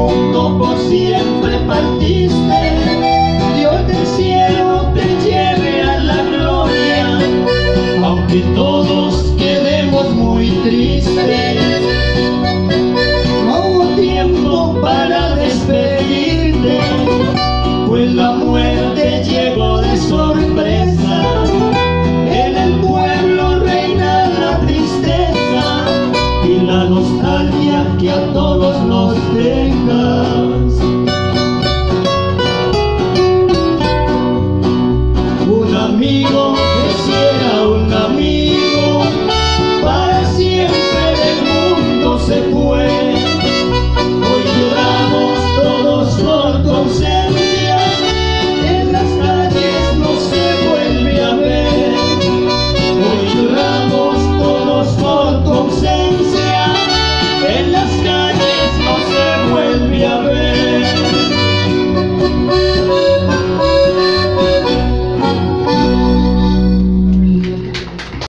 mundo por siempre partiste. Dios del cielo te lleve a la gloria, aunque todos quedemos muy tristes. No hubo tiempo para despedirte, pues la muerte llegó de sorpresa. En el pueblo reina la tristeza y la nostalgia que a todos nos deja.